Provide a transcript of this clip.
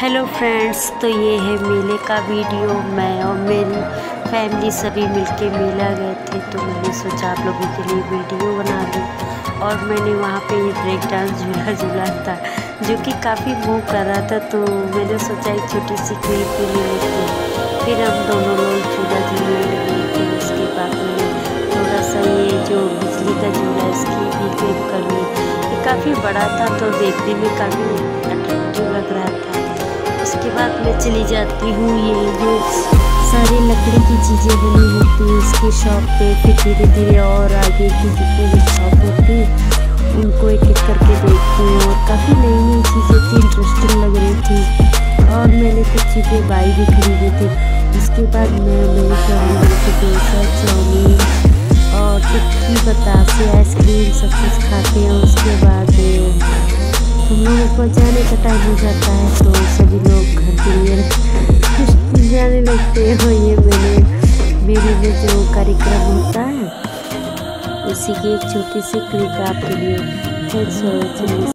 Hello friends, तो ये है मेले का वीडियो। मैं और मेरी फैमिली सभी मिलके मेला गए थे, तो मैंने सोचा आप लोगों के लिए वीडियो बना दूँ। और मैंने वहाँ पे ये ब्रेक डांस झूला था जो कि काफ़ी मूव कर रहा था, तो मैंने सोचा एक छोटी सी क्लिप भी ले लेती हूँ। फिर हम दोनों लोग झूला झूलने लगे। फिर उसके बाद मैंने थोड़ा सा ये जो बिजली का झूला है इसकी भी क्लिप कर ली। ये काफ़ी बड़ा था तो देखने में काफ़ी अट्रैक्टिव लग रहा था। उसके बाद मैं चली जाती हूँ ये जो सारी लकड़ी की चीज़ें बनी होती हैं इसकी शॉप पे। फिर धीरे धीरे और आगे की जितनी भी शॉप होती है उनको एक एक करके देखती हूँ। और काफ़ी नई नई चीज़ें थी, इंटरेस्टिंग लग रही थी। और मैंने कुछ चीज़ें बाई भी खरीदी थी। उसके बाद मैं मेरी फैमिली को डोसा, चाउमीन और टिक्की, बतासे, आइसक्रीम सब कुछ खाते हैं। उसके बाद हम लोगों को जाने का टाइम हो जाता है, तो सभी लोग घर के लिए जाने लगते हैं। ये मेरे में जो कार्यक्रम होता है उसी की एक छोटी सी क्लिप आपके लिए। Thanks for watching.